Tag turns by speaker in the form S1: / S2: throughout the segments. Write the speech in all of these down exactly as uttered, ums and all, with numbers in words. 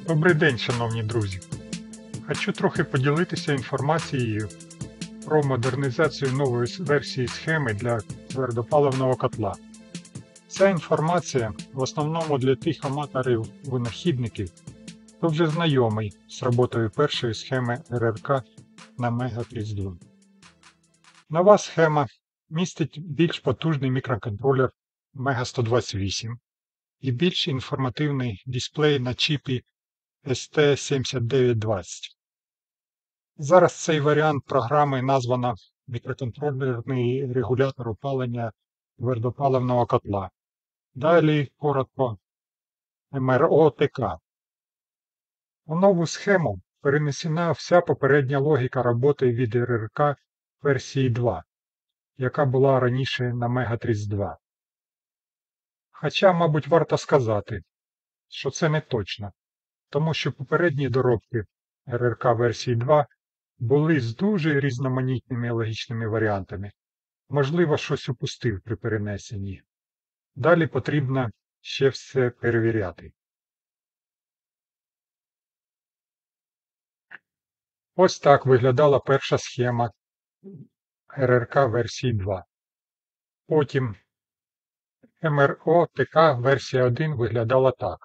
S1: Добрий день, шановні друзі! Хочу трохи поділитися інформацією про модернізацію нової версії схеми для твердопаливного котла. Ця інформація в основному для тих аматорів-винахідників, хто вже знайомий з роботою першої схеми ер ер ка на Мега тридцять два. Нова схема містить більш потужний мікроконтролер Мега сто двадцять вісім і більш інформативний дисплей на чіпі ес те сімдесят дев'ять двадцять. Зараз цей варіант програми названо мікроконтролерний регулятор опалення твердопаливного котла. Далі коротко ем ер о те ка. У нову схему перенесена вся попередня логіка роботи від ер ер ка версії два, яка була раніше на Мега тридцять два. Хоча, мабуть, варто сказати, що це не точно, тому що попередні доробки ер ер ка версії два були з дуже різноманітними логічними варіантами. Можливо, щось упустив при перенесенні. Далі потрібно ще все перевіряти. Ось так виглядала перша схема ер ер ка версії два. Потім ем ер о те ка версія один виглядала так.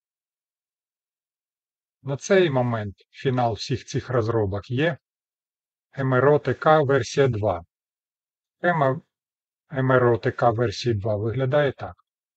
S1: На цей момент фінал всіх цих розробок є ем ер о те ка версія два. Схема ем ер о те ка версії два виглядає так.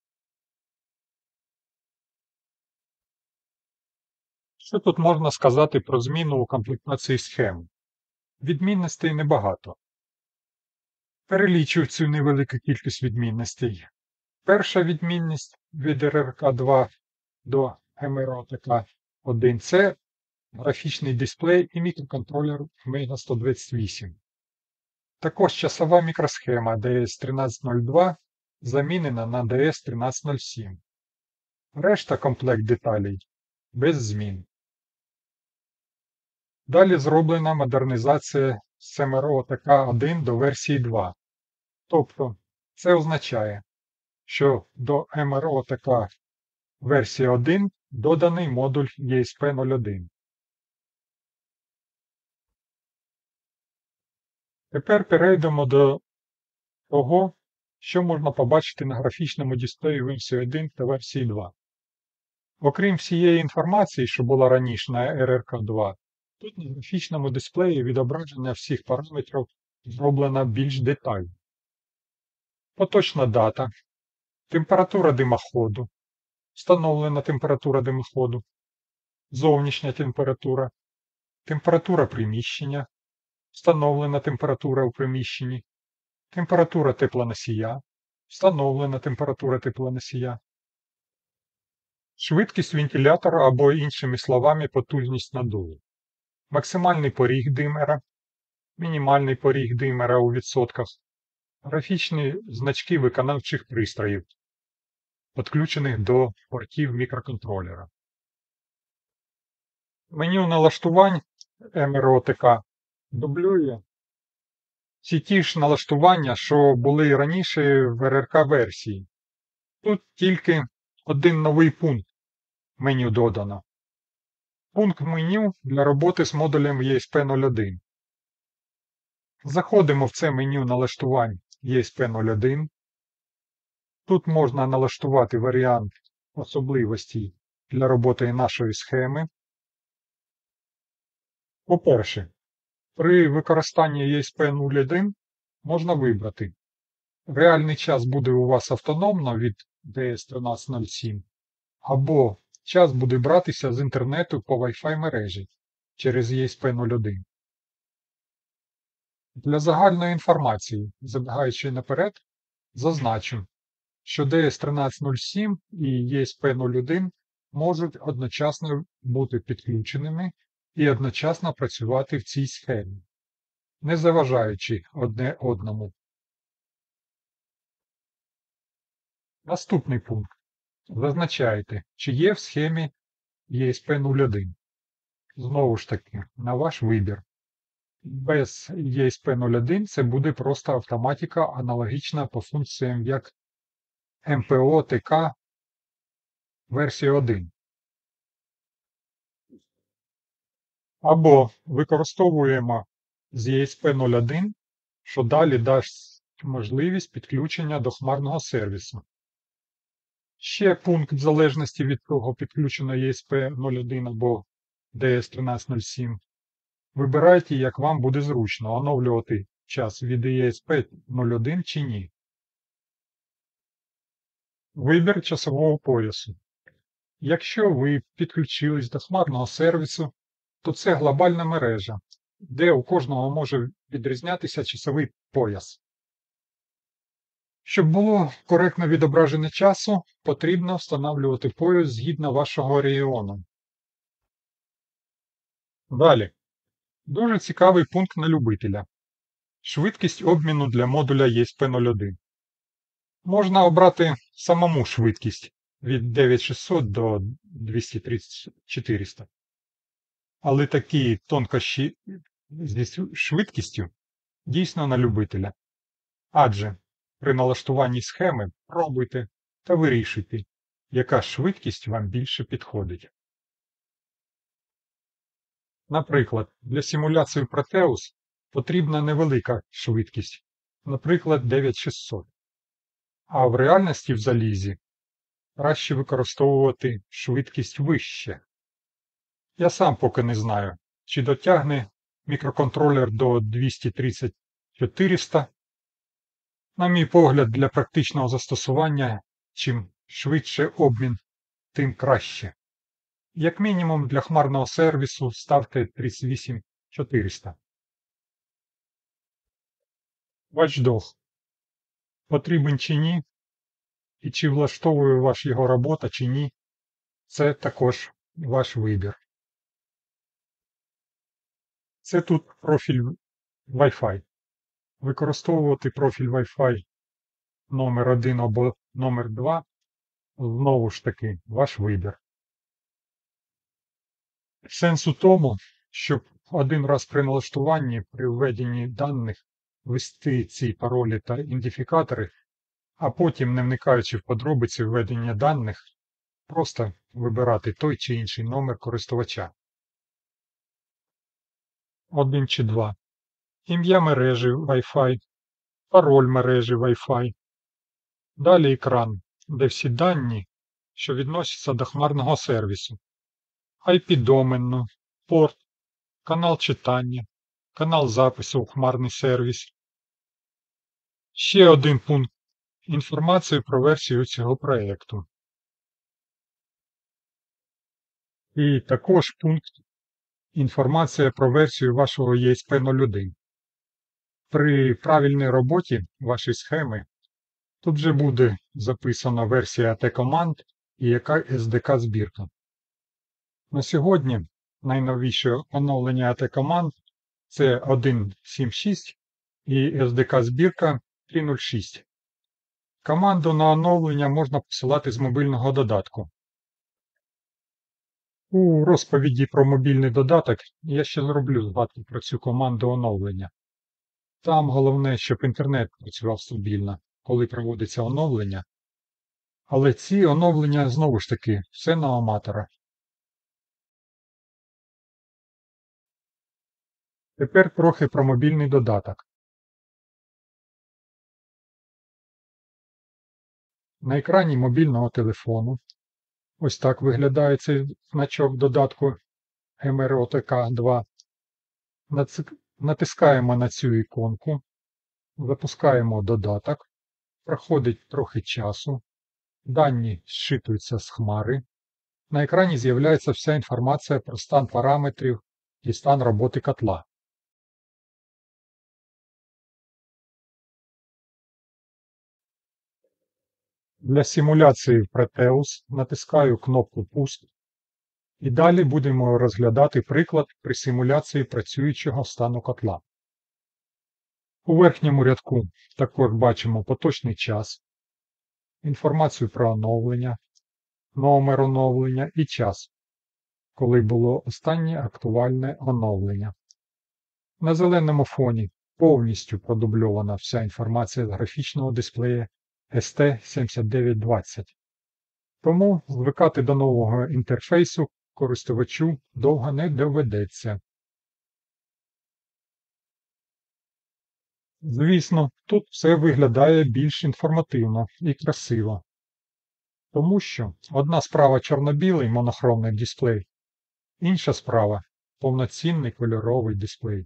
S1: Що тут можна сказати про зміну у комплектації схем? Відмінностей небагато. Перелічую цю невелику кількість відмінностей. Перша відмінність від ер ер ка два до ем ер о те ка один – це графічний дисплей і мікроконтролер Мега сто двадцять вісім. Також часова мікросхема ді ес тринадцять нуль два замінена на ді ес тринадцять нуль сім. Решта комплект деталей без змін. Далі зроблена модернізація з ем ер о те ка один до версії два. Тобто, це означає, що до ем ер о те ка версії один доданий модуль і ес пі нуль один. Тепер перейдемо до того, що можна побачити на графічному дисплеї версії один та версії два. Окрім всієї інформації, що була раніше на ер ер ка два, тут на графічному дисплеї відображення всіх параметрів зроблено більш детально. Поточна дата, температура димоходу, встановлена температура димоходу, зовнішня температура, температура приміщення, встановлена температура у приміщенні, температура теплоносія, встановлена температура теплоносія, швидкість вентилятора або, іншими словами, потужність надуву, максимальний поріг димера, мінімальний поріг димера у відсотках, графічні значки виконавчих пристроїв, підключених до портів мікроконтролера. Меню налаштувань ем ер о те ка дублює всі ті ж налаштування, що були раніше в ер ер ка версії. Тут тільки один новий пункт меню додано. Пункт меню для роботи з модулем і ес пі нуль один. Заходимо в це меню налаштувань і ес пі нуль один. Тут можна налаштувати варіант особливостей для роботи нашої схеми. По-перше, при використанні і ес пі нуль один можна вибрати: реальний час буде у вас автономно від ді ес тринадцять нуль сім, або час буде братися з інтернету по Wi-Fi мережі через і ес пі нуль один. Для загальної інформації, забігаючи наперед, зазначу, що ді ес тринадцять нуль сім і і ес пі нуль один можуть одночасно бути підключеними і одночасно працювати в цій схемі, не заважаючи одне одному. Наступний пункт. Зазначайте, чи є в схемі і ес пі нуль один. Знову ж таки, на ваш вибір. Без і ес пі нуль один це буде просто автоматика, аналогічна по функціям як ем пі о те ка версія один. Або використовуємо з і ес пі нуль один, що далі дасть можливість підключення до хмарного сервісу. Ще пункт залежності від того, підключено і ес пі нуль один або ді ес тринадцять нуль сім. Вибирайте, як вам буде зручно, оновлювати час від і ес пі нуль один чи ні. Вибір часового поясу. Якщо ви підключились до хмарного сервісу, то це глобальна мережа, де у кожного може відрізнятися часовий пояс. Щоб було коректно відображення часу, потрібно встановлювати пояс згідно вашого регіону. Далі. Дуже цікавий пункт на любителя. Швидкість обміну для модуля і ес пі нуль один. Можна обрати самому швидкість від дев'ять тисяч шістсот до двісті тридцять чотириста. Але такі тонкощі зі швидкістю дійсно на любителя. Адже при налаштуванні схеми пробуйте та вирішуйте, яка швидкість вам більше підходить. Наприклад, для симуляції Proteus потрібна невелика швидкість, наприклад, дев'ять тисяч шістсот. А в реальності в залізі краще використовувати швидкість вище. Я сам поки не знаю, чи дотягне мікроконтролер до двісті тридцять чотириста. На мій погляд, для практичного застосування, чим швидше обмін, тим краще. Як мінімум для хмарного сервісу ставте тридцять вісім чотириста. Watchdog. Потрібен чи ні, і чи влаштовує вас його робота чи ні, це також ваш вибір. Це тут профіль Wi-Fi. Використовувати профіль Wi-Fi номер один або номер два знову ж таки ваш вибір. Сенс у тому, щоб один раз при налаштуванні, при введенні даних, ввести ці паролі та ідентифікатори, а потім, не вникаючи в подробиці введення даних, просто вибирати той чи інший номер користувача. Один чи два. Ім'я мережі Wi-Fi, пароль мережі Wi-Fi. Далі екран, де всі дані, що відносяться до хмарного сервісу. ай пі-доменну, порт, канал читання, канал запису у хмарний сервіс. Ще один пункт – інформацію про версію цього проєкту. І також пункт – інформація про версію вашого і ес пі нуль один. При правильній роботі вашої схеми тут вже буде записана версія ей ті команд і яка ес ді ка збірка. На сьогодні найновіше оновлення ей ті команд – це один сім шість і ес ді ка збірка три нуль шість. Команду на оновлення можна посилати з мобільного додатку. У розповіді про мобільний додаток я ще зроблю згадку про цю команду оновлення. Там головне, щоб інтернет працював стабільно, коли проводиться оновлення. Але ці оновлення, знову ж таки, все на аматора. Тепер трохи про мобільний додаток. На екрані мобільного телефону ось так виглядає цей значок додатку ем ер о те ка два. Натискаємо на цю іконку, запускаємо додаток, проходить трохи часу, дані зчитуються з хмари. На екрані з'являється вся інформація про стан параметрів і стан роботи котла. Для симуляції Proteus натискаю кнопку «Пуск» і далі будемо розглядати приклад при симуляції працюючого стану котла. У верхньому рядку також бачимо поточний час, інформацію про оновлення, номер оновлення і час, коли було останнє актуальне оновлення. На зеленому фоні повністю продубльована вся інформація з графічного дисплея ес ті сім дев'ять двадцять. Тому звикати до нового інтерфейсу користувачу довго не доведеться. Звісно, тут все виглядає більш інформативно і красиво, тому що одна справа чорно-білий монохромний дисплей, інша справа повноцінний кольоровий дисплей.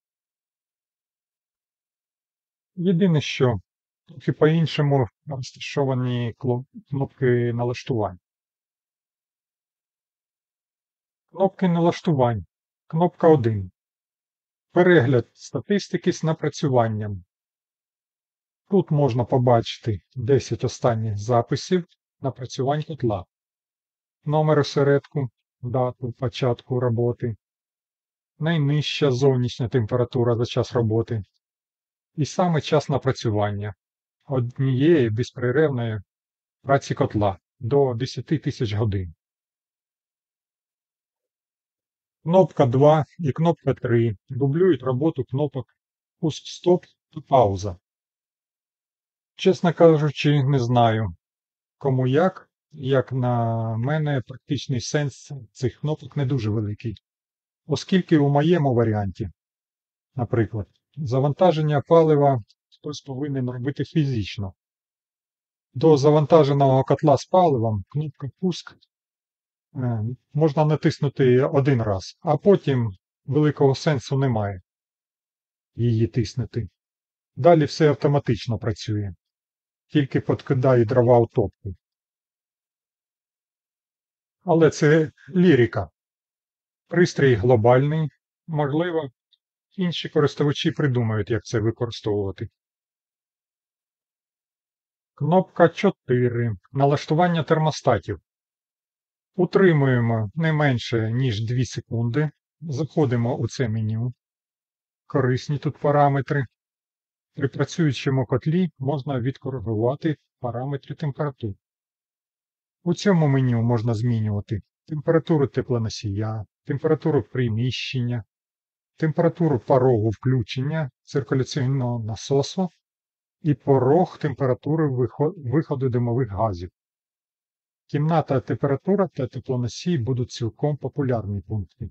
S1: Єдине що, трохи по-іншому розташовані кнопки налаштувань. Кнопки налаштувань. Кнопка один. Перегляд статистики з напрацюванням. Тут можна побачити десять останніх записів напрацювань котла, номер осередку, дату початку роботи, найнижча зовнішня температура за час роботи і саме час напрацювання однієї безперервної праці котла до десяти тисяч годин. Кнопка два і кнопка три дублюють роботу кнопок пуск-стоп та пауза. Чесно кажучи, не знаю, кому як. Як на мене, практичний сенс цих кнопок не дуже великий. Оскільки у моєму варіанті, наприклад, завантаження палива хтось повинен робити фізично. До завантаженого котла з паливом кнопка пуск можна натиснути один раз, а потім великого сенсу немає її тиснути. Далі все автоматично працює, тільки подкидає дрова у топку. Але це лірика. Пристрій глобальний, можливо, інші користувачі придумають, як це використовувати. Кнопка чотири. Налаштування термостатів. Утримуємо не менше, ніж дві секунди. Заходимо у це меню. Корисні тут параметри. При працюючому котлі можна відкоригувати параметри температур. У цьому меню можна змінювати температуру теплоносія, температуру приміщення, температуру порогу включення циркуляційного насосу і порог температури виходу димових газів. Кімната температура та теплоносій будуть цілком популярні пункти.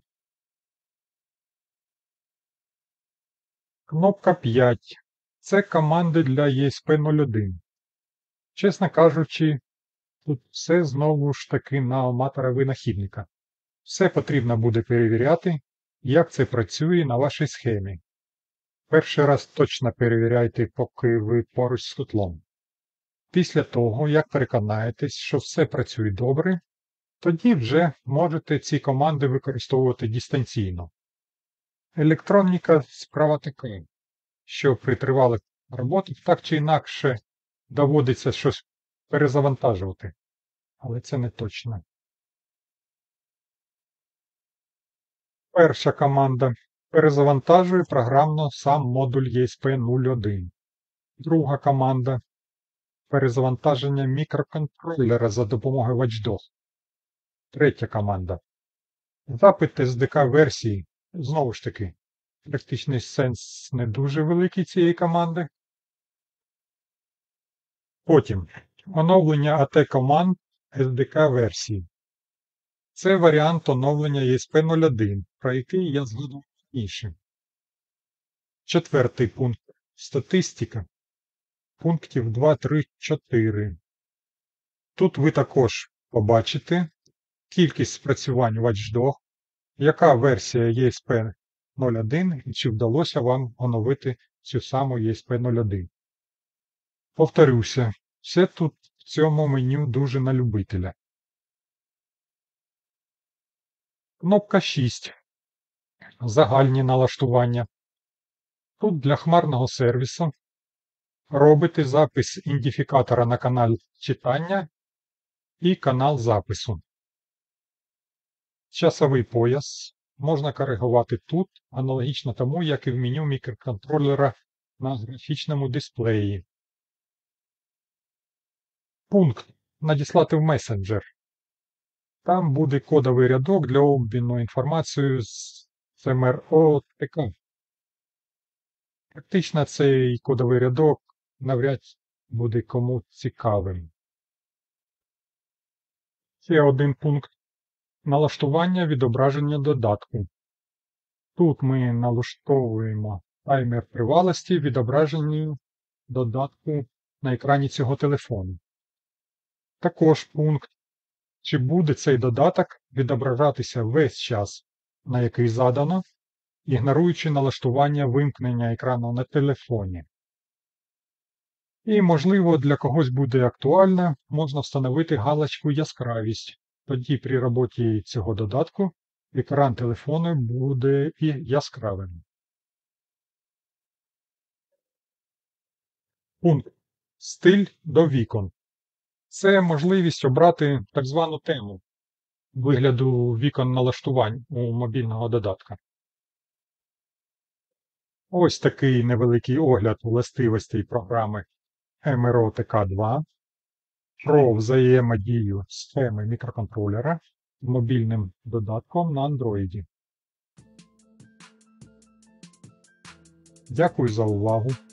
S1: Кнопка п'ять. Це команди для і ес пі нуль один. Чесно кажучи, тут все знову ж таки на аматора-винахідника. Все потрібно буде перевіряти, як це працює на вашій схемі. Перший раз точно перевіряйте, поки ви поруч з котлом. Після того, як переконаєтесь, що все працює добре, тоді вже можете ці команди використовувати дистанційно. Електроніка справа така, що при тривалих роботах так чи інакше доводиться щось перезавантажувати. Але це не точно. Перша команда перезавантажує програмно сам модуль і ес пі нуль один. Друга команда перезавантаження мікроконтролера за допомогою Watchdog. Третя команда запит ес ді ка версії. Знову ж таки, практичний сенс не дуже великий цієї команди. Потім оновлення ей ті команд ес ді ка версії. Це варіант оновлення і ес пі нуль один, про який я згадував раніше. Четвертий пункт. Статистика. Пунктів два, три, чотири. Тут ви також побачите кількість спрацювань Watchdog, яка версія і ес пі нуль один і чи вдалося вам оновити цю саму і ес пі нуль один. Повторюся, все тут в цьому меню дуже на любителя. Кнопка шість. Загальні налаштування. Тут для хмарного сервісу робите запис ідентифікатора на канал читання і канал запису. Часовий пояс можна коригувати тут, аналогічно тому, як і в меню мікроконтролера на графічному дисплеї. Пункт «Надіслати в месенджер». Там буде кодовий рядок для обміну інформацією з ем ер о те ка. Практично цей кодовий рядок навряд буде кому цікавим. Ще один пункт. Налаштування відображення додатку. Тут ми налаштовуємо Таймер тривалості відображені додатку на екрані цього телефону. Також пункт, чи буде цей додаток відображатися весь час, на який задано, ігноруючи налаштування вимкнення екрану на телефоні. І, можливо, для когось буде актуально, можна встановити галочку «Яскравість». Тоді при роботі цього додатку екран телефону буде і яскравим. Пункт «Стиль до вікон». Це можливість обрати так звану тему вигляду вікон налаштувань у мобільного додатка. Ось такий невеликий огляд властивостей програми ем ар о те ка два про взаємодію схеми мікроконтролера з мобільним додатком на Android. Дякую за увагу!